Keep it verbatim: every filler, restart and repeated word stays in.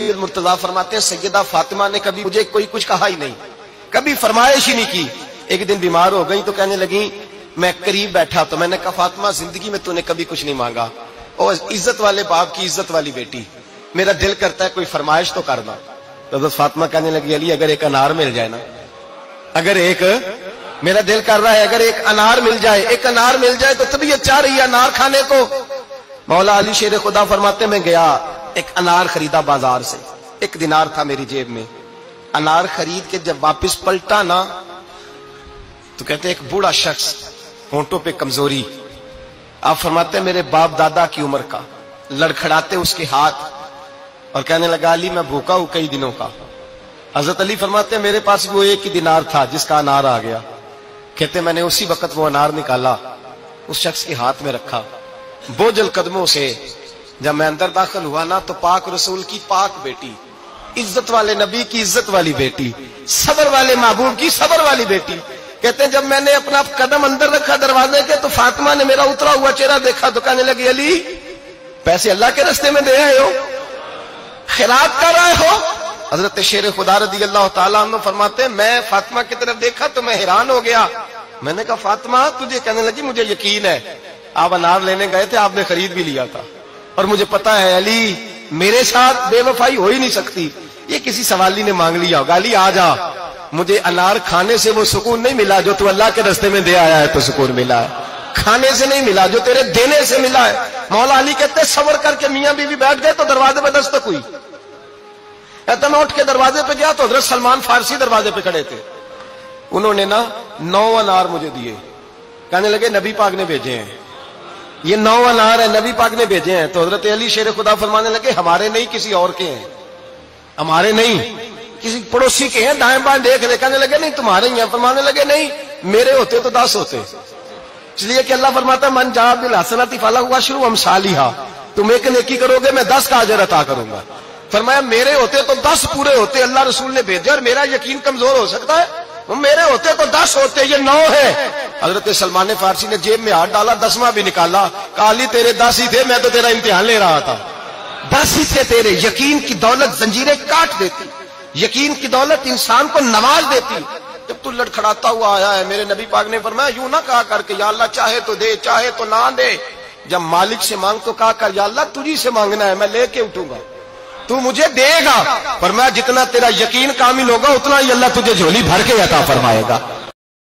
مرتضیٰ فرماتے ہیں سیدہ فاطمہ نے کبھی مجھے کوئی کچھ کہا ہی نہیں، کبھی فرمائش ہی نہیں کی. ایک دن بیمار ہو گئی تو کہنے لگی، میں قریب بیٹھا تو میں نے کہا فاطمہ زندگی میں تو نے کبھی کچھ نہیں مانگا، اور عزت والے باپ کی عزت والی بیٹی، میرا دل کرتا ہے کوئی فرمائش تو کرنا. تو حضرت فاطمہ کہنے لگی علی اگر ایک انار مل جائے نا، اگر ایک میرا دل کر رہا ہے اگر ایک انار مل جائے، ایک انار مل جائے تو طبیعت چاہ رہی ہے انار کھانے کو. مولا علی شیر خدا فرماتے میں گیا ایک انار خریدا بازار سے، ایک دینار تھا میری جیب میں. انار خرید کے جب واپس پلٹا نا تو کہتے ایک بوڑھا شخص، ہونٹوں پہ کمزوری، آپ فرماتے ہیں میرے باپ دادا کی عمر کا، لڑکھڑاتے اس کے ہاتھ اور کہنے لگا علی میں بھوکا ہوں کئی دنوں کا. حضرت علی فرماتے ہیں میرے پاس وہ ایک ہی دینار تھا جس کا انار آ گیا. کہتے میں نے اسی وقت وہ انار نکالا، اس شخص کے ہاتھ میں رکھا، بوجھل قدموں سے جب میں اندر داخل ہوا نا تو پاک رسول کی پاک بیٹی، عزت والے نبی کی عزت والی بیٹی، صبر والے محبوب کی صبر والی بیٹی. کہتے ہیں جب میں نے اپنا قدم اندر رکھا دروازے کے تو فاطمہ نے میرا اترا ہوا چہرہ دیکھا تو کہنے لگی علی پیسے اللہ کے راستے میں دے آئے ہو، خیرات کر رہے ہو. حضرت شیر خدا رضی اللہ تعالیٰ عنہ فرماتے ہیں میں فاطمہ کی طرف دیکھا تو میں حیران ہو گیا. میں نے کہا فاطمہ تجھے، کہنے لگی مجھے یقین ہے آپ انار لینے گئے تھے، آپ نے خرید بھی لیا تھا، اور مجھے پتا ہے علی میرے ساتھ بے وفائی ہو ہی نہیں سکتی، یہ کسی سوالی نے مانگ لیا ہوگا. علی آ جا، مجھے انار کھانے سے وہ سکون نہیں ملا جو تو اللہ کے راستے میں دے آیا ہے تو سکون ملا ہے، کھانے سے نہیں ملا جو تیرے دینے سے ملا ہے. مولا علی کہتے ہیں صبر کر کے میاں بیوی بیٹھ گئے تو دروازے پہ دستک ہوئی. کہتا میں اٹھ کے دروازے پہ گیا تو حضرت سلمان فارسی دروازے پہ کھڑے تھے. انہوں نے نا نو انار مجھے دیے، کہنے لگے نبی پاک نے بھیجے ہیں، یہ نو انار ہے نبی پاک نے بھیجے ہیں. تو حضرت علی شیر خدا فرمانے لگے ہمارے نہیں کسی اور کے ہیں، ہمارے نہیں کسی پڑوسی کے ہیں، دائیں بائیں دیکھ رہے. کہنے لگے نہیں تمہارے ہی ہیں. فرمانے لگے نہیں میرے ہوتے تو دس ہوتے، اس لیے کہ اللہ فرماتا ہے من جاء بالحسنۃ فلہ عشر امثالھا، تم ایک نیکی کرو گے میں دس کا اجر عطا کروں گا. فرمایا میرے ہوتے تو دس پورے ہوتے، اللہ رسول نے بھیجے اور میرا یقین کمزور ہو سکتا ہے، وہ میرے ہوتے تو دس ہوتے، یہ نو ہے. حضرت سلمان فارسی نے جیب میں ہاتھ ڈالا، دسواں بھی نکالا، کہا علی تیرے دس ہی تھے، میں تو تیرا امتحان لے رہا تھا، دس ہی تھے تیرے. یقین کی دولت زنجیریں کاٹ دیتی، یقین کی دولت انسان کو نواز دیتی. جب تو لڑکھڑاتا ہوا آیا ہے میرے نبی پاک نے فرمایا یوں نہ کہا کر کے یا اللہ چاہے تو دے چاہے تو نہ دے، جب مالک سے مانگ تو کہا کر یا اللہ تجھی سے مانگنا ہے، میں لے کے اٹھوں گا، تو مجھے دے گا. فرمایا جتنا تیرا یقین کامل ہوگا اتنا ہی اللہ تجھے جھولی بھر کے عطا فرمائے گا.